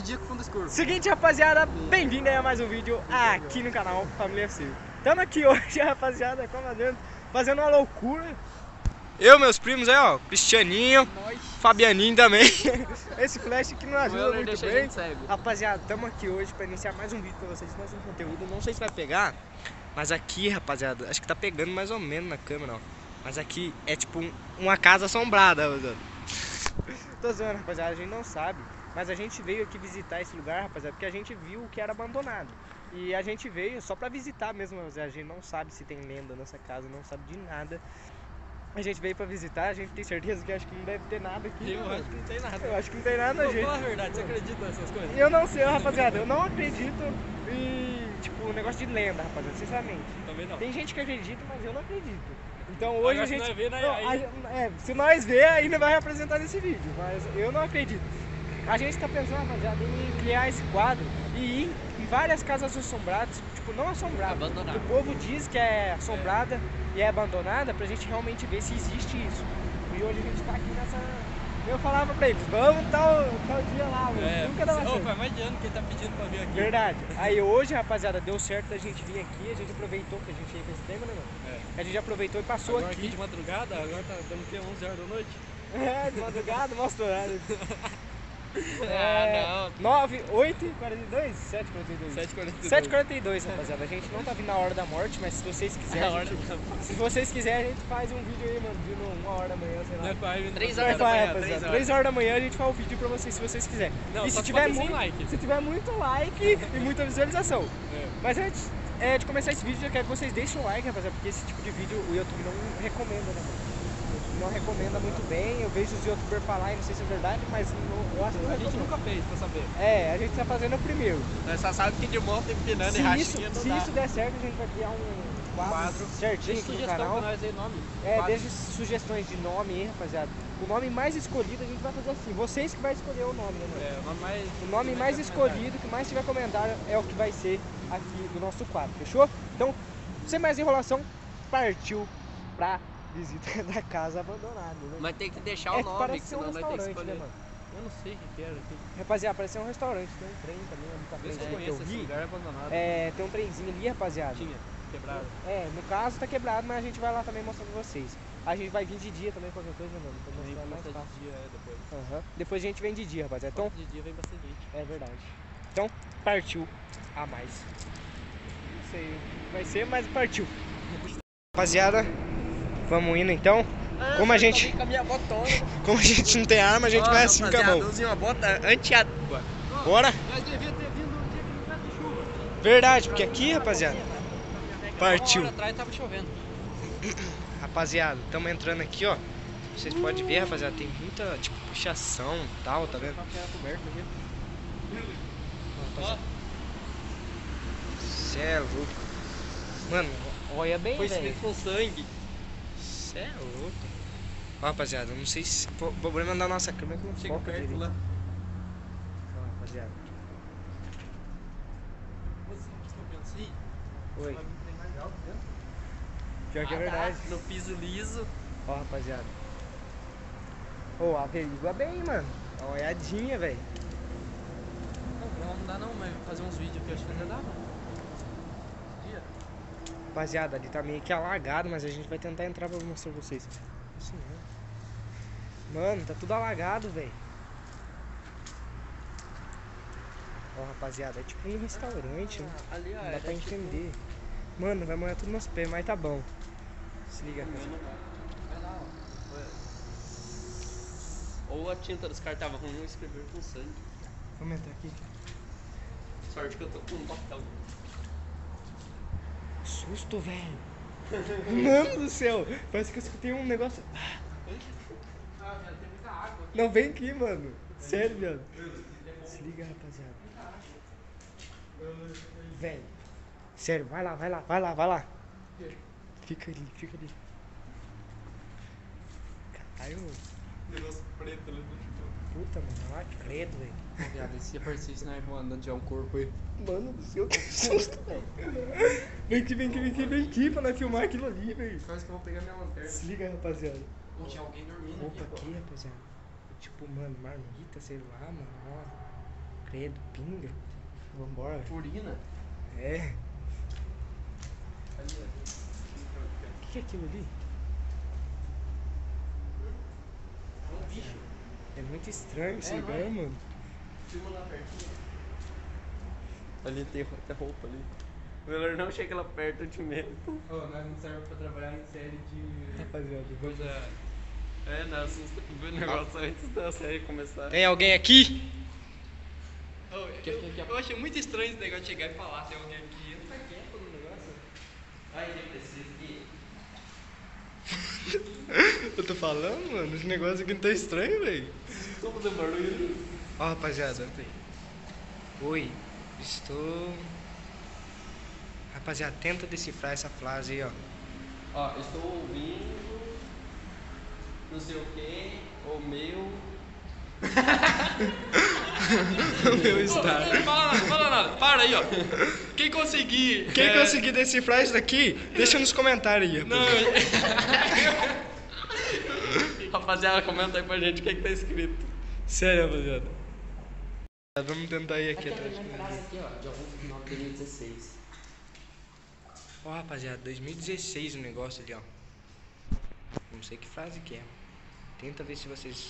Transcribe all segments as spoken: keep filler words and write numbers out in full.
dia com fundo escuro. Seguinte, rapaziada, bem-vindo aí a mais um vídeo aqui no canal Família F C. Estamos aqui hoje, rapaziada, fazendo, fazendo uma loucura. Eu, meus primos aí, ó, Cristianinho, Nós. Fabianinho também. Esse flash que não ajuda muito deixa bem. a gente cego. Rapaziada, estamos aqui hoje para iniciar mais um vídeo pra vocês, mais um conteúdo. Não sei se vai pegar, mas aqui, rapaziada, acho que tá pegando mais ou menos na câmera, ó. Mas aqui é tipo um, uma casa assombrada, rapaziada. Tô zoando, rapaziada, a gente não sabe. Mas a gente veio aqui visitar esse lugar, rapaziada, porque a gente viu que era abandonado. E a gente veio só pra visitar mesmo, rapaziada. A gente não sabe se tem lenda nessa casa, não sabe de nada. A gente veio pra visitar, a gente tem certeza que acho que não deve ter nada aqui. Eu né, acho que não tem nada. Eu acho que não tem nada, Pô, gente. fala a verdade, você acredita nessas coisas? Eu não sei, rapaziada, eu não acredito em, tipo, um negócio de lenda, rapaziada, sinceramente. Também não. Tem gente que acredita, mas eu não acredito. Então hoje Agora, a se gente... nós ver, nós- não, aí- a- é, se nós ver, ainda vai apresentar nesse vídeo, mas eu não acredito. A gente tá pensando, rapaziada, em criar esse quadro e ir em várias casas assombradas, tipo, não assombradas. Abandonadas. O povo diz que é assombrada e é abandonada pra gente realmente ver se existe isso. E hoje a gente tá aqui nessa... Eu falava pra eles, vamos tal, tal dia lá, mano. É, Nunca dava ô, certo. faz mais de ano que ele tá pedindo pra vir aqui. Verdade. Aí hoje, rapaziada, deu certo da gente vir aqui, a gente aproveitou que a gente ia com esse tema, né, mano? É. A gente aproveitou e passou Agora aqui aqui. de madrugada, agora tá dando o quê? onze horas da noite? É, de madrugada, mostra o horário. Ah, não. nove, oito e quarenta e dois? sete e quarenta e dois. sete e quarenta e dois. sete e quarenta e dois, rapaziada. A gente não tá vindo na hora da morte, mas se vocês quiserem, A a hora gente- da- se vocês quiserem, a gente faz um vídeo aí, mano, vindo uma hora da manhã, sei lá. Não é pra ir Três no- horas Vai, da vai, manhã, rapaziada. três horas. três horas da manhã a gente faz o vídeo pra vocês, se vocês quiserem. Não, e só se se tiver, for sem muito, like. se tiver muito like e muita visualização. É. Mas antes é, de começar esse vídeo, eu quero que vocês deixem o like, rapaziada, porque esse tipo de vídeo o YouTube não recomenda, né, mano? O YouTube não recomenda muito bem. Eu vejo os youtubers falar e não sei se é verdade, mas não, eu acho que não A gente recomenda. nunca fez, pra saber. É, a gente tá fazendo o primeiro. Nós só sabe que de moto empinando Se e isso, rachinha não se dá. isso der certo, a gente vai criar um quadro, Quadro. certinho Deixa aqui no sugestão canal. pra nós aí, nome. É, Quadro. desde sugestões de nome aí, rapaziada. O nome mais escolhido a gente vai fazer assim. Vocês que vai escolher o nome, né, mano? É, o nome mais... O nome que mais vai escolhido, que mais tiver comentário, é o que vai ser aqui do nosso quadro, fechou? Então, sem mais enrolação, partiu pra visita da casa abandonada, né? Mas tem que deixar É o que nome, parece que ser um senão nós temos que restaurante, né, escolher. mano? Eu não sei o que que era aqui. Rapaziada, parece ser um restaurante, tem um trem também ali pra Eu frente, só que eu conheço esse vi. lugar abandonado. É, tem um trenzinho ali, rapaziada. Tinha, quebrado. É, no caso tá quebrado, mas a gente vai lá também mostrar pra vocês. A gente vai vir de dia também, qualquer coisa, né, mano? Pra Nem mostrar mais bastante fácil. dia é depois. Aham. Depois a gente vem de dia, rapaziada. Então, De dia vem bastante gente. é verdade. Então, partiu a mais. Não sei o que vai ser, mas partiu. Rapaziada, vamos indo então. Como a gente, Com a minha botona. como a gente não tem arma, a gente vai assim com a mão. Usei uma bota anti-água. Bora? Nós devia ter vindo no dia que não tivesse chuva. Verdade, porque aqui, rapaziada, partiu. Uma hora atrás tava chovendo. Rapaziada, estamos entrando aqui, ó. Vocês podem ver, rapaziada, tem muita, tipo, pichação e tal, tá vendo? Era coberto aqui. Cê é louco. Mano, olha bem, Foi velho. escrito com sangue. Cê é louco. Ó, rapaziada, eu não sei se... O problema da nossa câmera é que não Chega foca perto direito. lá. Ó, rapaziada. Eu pensei, Oi. vai vir trem mais alto dentro. Pior que é Ah, tá. verdade. No piso liso. Ó, rapaziada. Ô, averigua bem, mano. Dá uma olhadinha, velho. Não, gravar não dá não, mas fazer uns vídeos aqui eu acho que ainda dá, mano. Esse dia. Rapaziada, ali tá meio que alagado, mas a gente vai tentar entrar pra mostrar pra vocês. Isso mesmo. Mano, tá tudo alagado, velho. Ó, rapaziada, é tipo um restaurante, né? Ah, ali, ó. Não dá era pra tipo- entender. Mano, vai molhar tudo nos pés, mas tá bom. Se liga, rapaziada. Vai lá, ó. Ou a tinta dos caras tava ruim ou escrever com sangue. Vamos entrar aqui. Sorte que eu tô com um botão. Susto, velho. Mano do céu. Parece que eu escutei um negócio. Ah, velho, tem muita água aqui. Não, vem aqui, mano. Sério, velho. Se liga, rapaziada. Velho. Sério, vai lá, vai lá, vai lá, vai lá. Fica ali, fica ali. Caralho. Negócio preto ali no chão. Puta, mano. Lá, credo, velho. Ô, viado, se aparecer isso, nós vamos andando de um corpo aí. Mano do céu, que susto, velho. Vem aqui, vem aqui, vem aqui, vem aqui pra nós filmar aquilo ali, velho. Quase que eu vou pegar minha lanterna. Se liga, rapaziada. Ô, tinha alguém dormindo Opa, aqui, pô. aqui, rapaziada. Tipo, mano, marmita, sei lá, mano. Ó. Credo, pinga. Vambora. Urina? É. Ali, ó. O que, que é aquilo ali? É um bicho. É muito estranho esse É, lugar, não é? mano. Filma lá pertinho. Ali tem até roupa ali. O Velar não chega lá perto de medo. Ô, nós não serve pra trabalhar em série de Rapaziada, vamos... coisa. É, não, assusta ver o negócio antes da série começar. Tem alguém aqui? Ô, eu, Que- que- que- eu achei muito estranho esse negócio de chegar e falar, tem alguém aqui. Eu não tá quieto no negócio. Ai, que preciso aqui. Eu tô falando, mano, esse negócio aqui não tá estranho, velho. Estou fazendo barulho. Ó, rapaziada. Oi, estou... Rapaziada, tenta decifrar essa frase aí, ó. Ó, eu estou ouvindo. Não sei o que. O meu. O meu Ô, está. não fala nada, fala nada. Para aí, ó. Quem conseguir. Quem é, conseguir decifrar isso daqui, deixa nos comentários aí, Não, rapaziada. Rapaziada, comenta aí pra gente o que, que tá escrito. Sério, rapaziada. Vamos tentar ir aqui Aqui atrás. a minha frase aqui, ó, de onze de nove de dois mil e dezesseis. Ó, rapaziada, dois mil e dezesseis o negócio ali, ó. Não sei que frase que é. Tenta ver se vocês...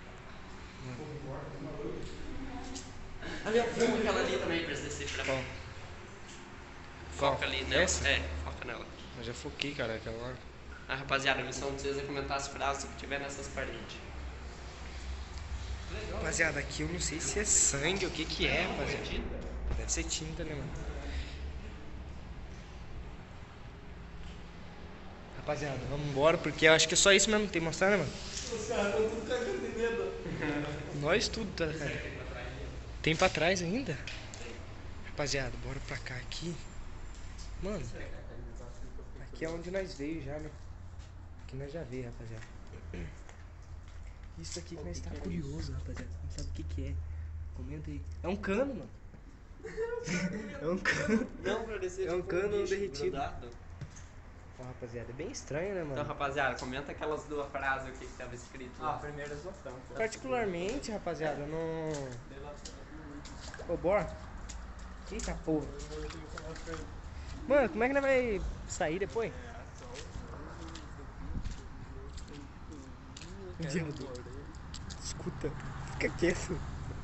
Ali, ó, filma aquela ali também pra decifrar. Qual? Foca ali nela. Essa? É, foca nela. Eu já foquei, cara, aquela hora. Ah, rapaziada, a missão de vocês é comentar as frases que tiver nessas paredes. Rapaziada, aqui eu não sei se é sangue ou o que que é, rapaziada. Deve ser tinta, né, mano? Rapaziada, vamos embora, porque eu acho que é só isso mesmo que tem que mostrar, né, mano? Os caras estão tudo cagando de medo. Nós tudo, tá, cara? Tem pra trás ainda? Rapaziada, bora pra cá aqui. Mano, aqui é onde nós veio já, né? Aqui nós já veio, rapaziada. Isso aqui que nós tá curioso, rapaziada. Não sabe o que que é. Comenta aí. É um cano, mano. É um cano. Não, pra descer É um tipo cano bicho derretido. grudado. Ó, rapaziada, é bem estranho, né, Então, mano? rapaziada, comenta aquelas duas frases, o que que tava escrito Ah, lá. primeira exaustão. Particularmente, rapaziada, eu não... Ô, bora. Eita porra. Mano, como é que nós vai sair depois? Viado. Escuta, fica quieto.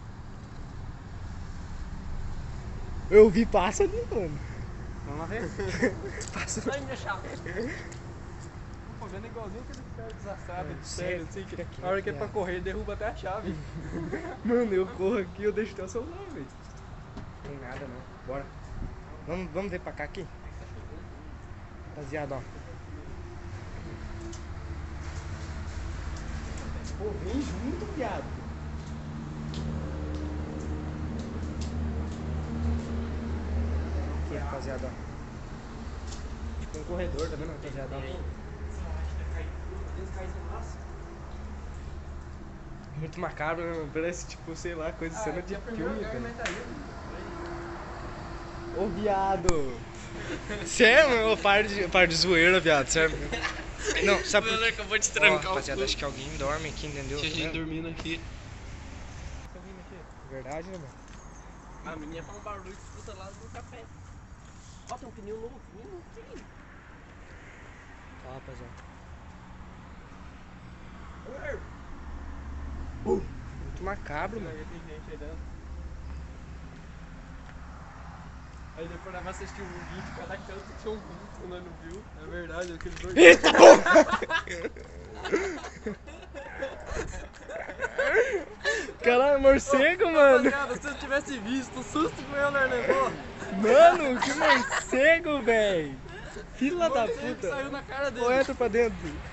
Eu ouvi pássaro, mano. Vamos lá ver? Pássaro. Ai, minha chave. Pô, vendo igualzinho aquele cara desastrado de Sério, sério, assim, que fica quieto, a hora que é pra viado. correr, derruba até a chave. Mano, eu corro aqui, eu deixo teu celular, velho. Tem nada não. Bora. Vamos, vamos ver pra cá aqui. Rapaziada, ó. Pô, vem junto, viado. Aqui, rapaziada, ó. Tipo um corredor, tá vendo, rapaziada? Ó. Muito macabro, né, mano? Parece, tipo, sei lá, coisa de cena de filme, velho. Ô, viado! Sério, meu? Par de, par de zoeira, viado, sério. Não, sabe por quê? acabou de Ó, trancar rapaziada, acho que alguém dorme aqui, entendeu? Tinha Tá gente vendo? dormindo aqui. Verdade, né, mano? A menina faz um barulho que escuta lá do café. Ó, tem um pneu novo, novinho. Ó, rapaziada. Muito macabro, mano. Tem gente aí dentro. Aí depois nós vamos assistir um vídeo, cada canto tinha um vulto, nós não viu. É verdade, aquele dois. Eita, porra! Caralho, morcego, mano! Rapaziada, se eu tivesse visto o susto que o Euler levou, Mano, que morcego, velho! Fila da o morcego puta! saiu na cara dele. Ou entra pra dentro?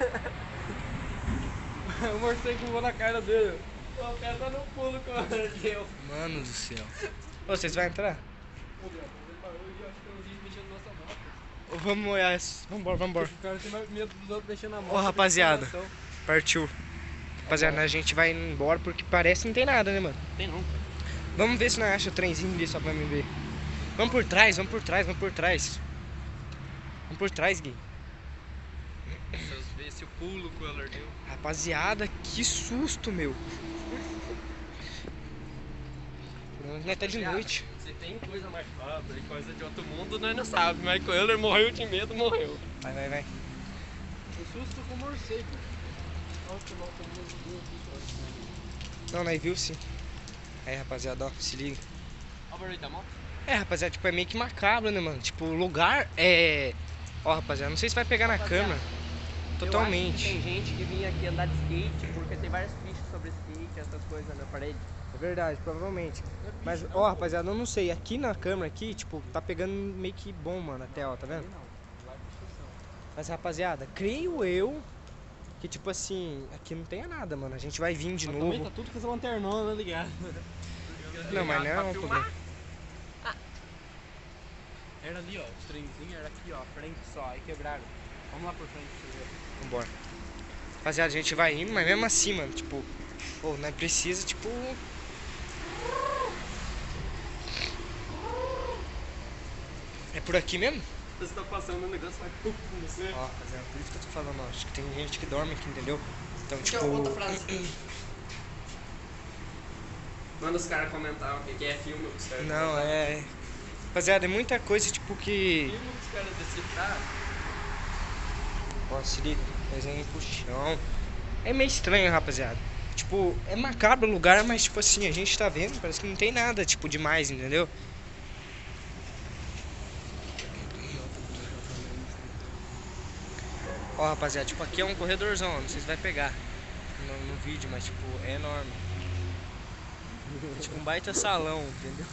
O morcego voou na cara dele. O cara tá no pulo com o deu. Mano do céu. Ô, vocês vão entrar? Pô, Gabriel, ele parou e eu acho que eu vi mexendo na nossa moto. Ou vamos olhar isso? Vambora, vambora. O cara tem mais medo dos outros mexendo na moto. Ô, rapaziada. do que na Partiu. Rapaziada, a gente vai embora porque parece que não tem nada, né, mano? Tem não. Vamos ver se nós achamos o trenzinho ali só pra me ver. Vamos por trás, vamos por trás, vamos por trás. Vamos por trás, Gui. Vocês vê se o pulo que o Euler deu. Rapaziada, que susto, meu. Não é até de noite. Se tem coisa mais fácil e coisa de outro mundo, nós não sabemos. Michael Euler morreu de medo, morreu. Vai, vai, vai. O susto com o morcego. Olha que mal tem meus dedos aqui. Não, nós viu sim. Aí, rapaziada, ó, se liga. Olha o barulho da moto. É, rapaziada, tipo, é meio que macabro, né, mano? Tipo, o lugar é... Ó, rapaziada, não sei se vai pegar na Rapaziada, câmera. Eu acho que Totalmente. tem gente que vinha aqui andar de skate porque tem várias fichas sobre skate, essas coisas na parede. É verdade, provavelmente. Mas, ó, rapaziada, eu não sei. Aqui na câmera, aqui, tipo, tá pegando meio que bom, mano, até, ó, tá vendo? Mas, rapaziada, creio eu que, tipo assim, aqui não tenha nada, mano. A gente vai vir de Mas também novo. tá tudo com essa lanternona ligada. Não, mas não é um problema. Era ali, ó, os trenzinhos era aqui, ó, frente só, aí quebraram. Vamos lá por frente pra você ver. Vambora. Rapaziada, a gente vai indo, mas mesmo assim, mano, tipo, pô, não é precisa, tipo... É por aqui mesmo? Você tá passando um negócio, vai pum com você. Ó, rapaziada, por isso que eu tô falando, ó, acho que tem gente que dorme aqui, entendeu? Então, Deixa tipo... eu outra frase. Manda os caras comentar o que que é filme, os caras Não, comentar. é... Rapaziada, é muita coisa, tipo, que... Filme dos caras decifrar. Ó, se liga, desenho pro chão. É meio estranho, rapaziada. Tipo, é macabro o lugar, mas, tipo assim, a gente tá vendo, parece que não tem nada, tipo, demais, entendeu? Ó, rapaziada, tipo, aqui é um corredorzão, ó, não sei se vai pegar no, no vídeo, mas, tipo, é enorme. É tipo um baita salão, entendeu?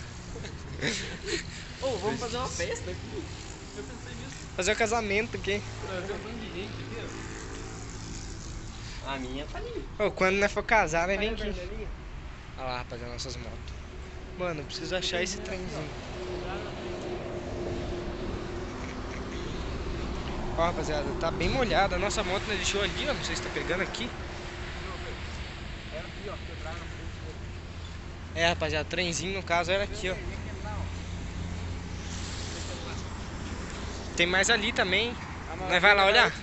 Ô, vamos fazer uma festa aqui. Eu pensei nisso. Fazer um casamento aqui. Tem um monte de gente aqui, ó. A minha tá ali. Ô, quando nós for casar, nós vem Olha a aqui. vermelhinha. Olha lá, rapaziada, nossas motos. Mano, eu preciso achar esse trenzinho. Ó, rapaziada, tá bem molhada. A nossa moto nós deixou ali, ó. Não sei se tá pegando aqui. Era aqui, ó, quebraram na frente dele. É, rapaziada, o trenzinho no caso era aqui, ó. Tem mais ali também. Nós vai lá olhar?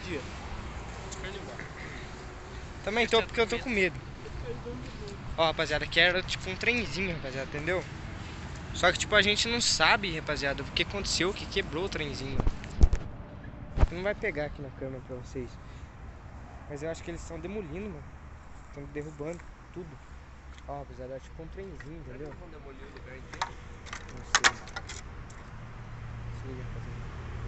Também tô, porque eu tô com medo. Ó, rapaziada, aqui era tipo um trenzinho, rapaziada, entendeu? Só que tipo a gente não sabe, rapaziada, o que aconteceu, o que quebrou o trenzinho. Não vai pegar aqui na câmera pra vocês. Mas eu acho que eles estão demolindo, mano. Estão derrubando tudo. Ó, rapaziada, é tipo um trenzinho, entendeu? Vamos demolir o lugar inteiro. Não sei. Se liga, rapaziada.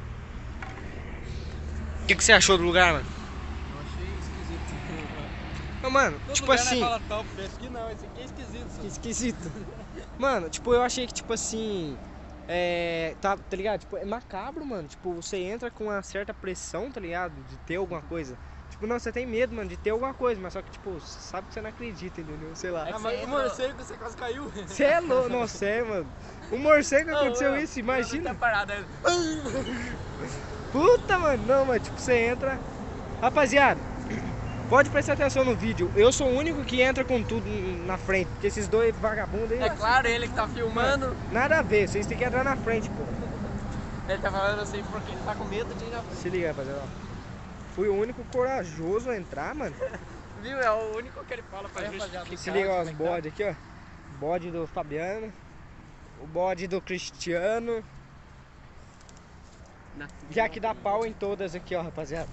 O que, que você achou do lugar, mano? Eu achei esquisito. Ô, mano, Todo tipo lugar assim... Nós fala top, esse aqui não, esse aqui é esquisito. Que esquisito. Mano, tipo, eu achei que, tipo assim... É... Tá, tá ligado? Tipo, é macabro, mano. Tipo, você entra com uma certa pressão, tá ligado? De ter alguma coisa. Tipo, não, você tem medo, mano, de ter alguma coisa. Mas só que, tipo, você sabe que você não acredita, entendeu? Sei lá. Ah, mas o morcego você quase caiu. Você é louco, não sei, mano. O morcego aconteceu Ô, ô, isso, imagina. Tá parado aí. Puta, mano, não, mas tipo, você entra... Rapaziada, pode prestar atenção no vídeo. Eu sou o único que entra com tudo na frente. Porque esses dois vagabundos aí... É claro, ele que tá filmando. Nada a ver, vocês têm que entrar na frente, pô. Ele tá falando assim porque ele tá com medo de ir na frente. Se liga, rapaziada, ó. Fui o único corajoso a entrar, mano. Viu? É o único que ele fala pra Aí, gente. rapaziada, Se liga, ó, os bodes aqui, ó. Bode do Fabiano. O bode do Cristiano. Na- Já que dá pau em todas aqui, ó, rapaziada.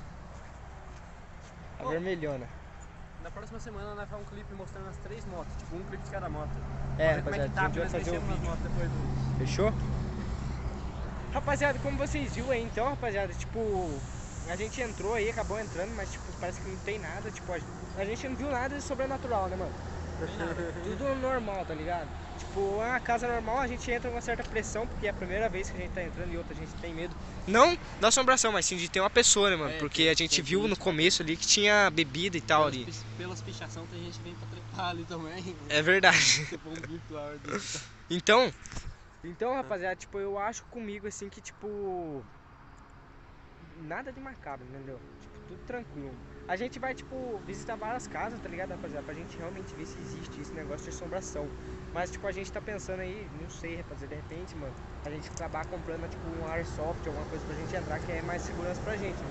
A Ô. vermelhona. Na próxima semana nós vamos um clipe mostrando as três motos. Tipo, um clipe de cada moto. É, Pra ver como é rapaziada, que tá, a gente porque vai nós fazer o mexemos nas vídeo. motos depois do... Fechou? Rapaziada, como vocês viram aí, então, rapaziada, tipo, a gente entrou aí, acabou entrando, mas tipo, parece que não tem nada, tipo, a a gente não viu nada de sobrenatural, né, mano? Tudo normal, tá ligado? Tipo, uma casa normal, a gente entra com uma certa pressão, porque é a primeira vez que a gente tá entrando e outra a gente tem medo. Não da assombração, mas sim de ter uma pessoa, né, mano? É, Porque tem- a gente tem viu gente, no começo ali que tinha bebida e tal ali. Pelas, pelas pichação tem gente que vem pra trepar ali também. É verdade. Tipo um virtual desse. Então, então, rapaziada, tipo, eu acho comigo assim que, tipo, nada de macabro, entendeu? Tipo, tudo tranquilo. A gente vai, tipo, visitar várias casas, tá ligado, rapaziada? Pra gente realmente ver se existe esse negócio de assombração. Mas, tipo, a gente tá pensando aí, não sei, rapaziada, de repente, mano, a gente acabar comprando, tipo, um airsoft, alguma coisa pra gente entrar, que é mais segurança pra gente,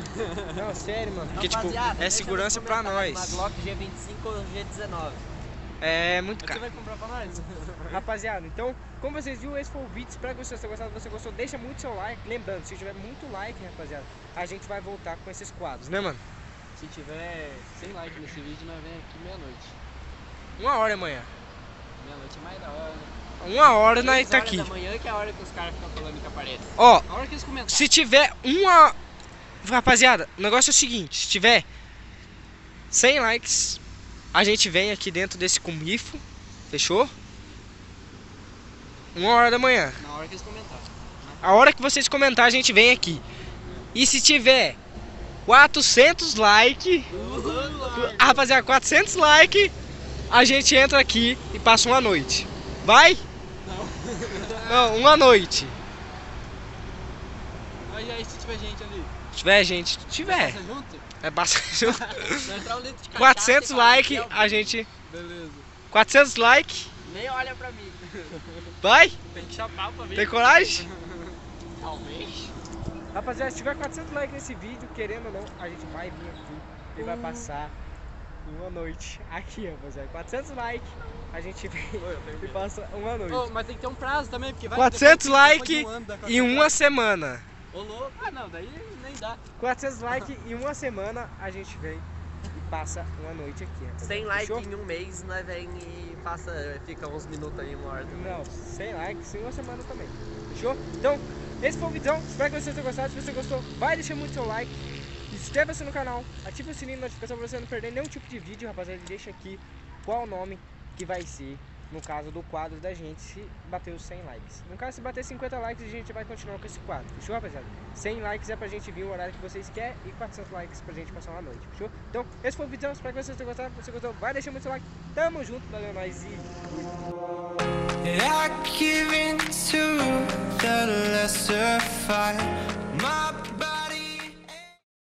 entendeu? Não, sério, mano, porque, tipo, Rapaziada, é deixa segurança nos pra comentários, nós. Uma Glock G vinte e cinco ou G dezenove. É muito Você caro. vai comprar pra nós? Rapaziada, então, como vocês viram, esse foi o vídeo. Espero que vocês tenham gostado. Se você gostou, deixa muito seu like. Lembrando, se tiver muito like, rapaziada, a gente vai voltar com esses quadros, né, mano? Se tiver cem likes nesse vídeo, nós vem aqui meia-noite. Uma hora amanhã. Meia-noite é mais da hora, né? Uma hora nós Três tá horas aqui. da manhã que é a hora que os caras ficam falando que aparece. Ó, A hora que eles comentam. se tiver uma... Rapaziada, o negócio é o seguinte. Se tiver cem likes, a gente vem aqui dentro desse comifo. Fechou? Uma hora da manhã. Na hora que eles comentarem. A hora que vocês comentarem, a gente vem aqui. E se tiver quatrocentos likes, rapaziada, quatrocentos likes, a gente entra aqui e passa uma noite. Vai? Não, uma noite. Mas aí se tiver gente ali. Se tiver gente, se tiver. Passa junto? É bastante. Vai entrar um litro de cachaça quatrocentos e fala, likes, "Aqui é o a gente. Beleza. quatrocentos likes, Nem olha pra mim. vai? Tem que chapar pra mim. Tem coragem? Talvez. Rapaziada, se tiver quatrocentos likes nesse vídeo, querendo ou não, a gente vai vir aqui e vai passar uma noite aqui, rapaziada. quatrocentos likes, a gente vem e passa uma noite. Ô, mas tem que ter um prazo também, porque vai quatrocentos depois- depois likes de um ano dá em quatrocentos uma likes. semana. Ô louco. Ah não, daí nem dá. quatrocentos likes em uma semana, a gente vem e passa uma noite aqui, rapaziada. cem likes Fechou? em um mês, nós vem e passa, fica uns minutos aí, uma hora. Não, cem likes em uma semana também. Fechou? Então, esse foi o vídeo. Espero que vocês tenham gostado. Se você gostou, vai deixar muito seu like. Inscreva-se no canal. Ative o sininho de notificação pra você não perder nenhum tipo de vídeo, rapaziada. E deixa aqui qual o nome que vai ser, no caso do quadro da gente, se bater os cem likes. No caso, se bater cinquenta likes, a gente vai continuar com esse quadro. Fechou, rapaziada? cem likes é pra gente vir o horário que vocês querem e quatrocentos likes pra gente passar uma noite. Fechou? Então, esse foi o vídeo. Espero que vocês tenham gostado. Se você gostou, vai deixar muito seu like. Tamo junto. Valeu, nós e... I give in to the lesser fight. My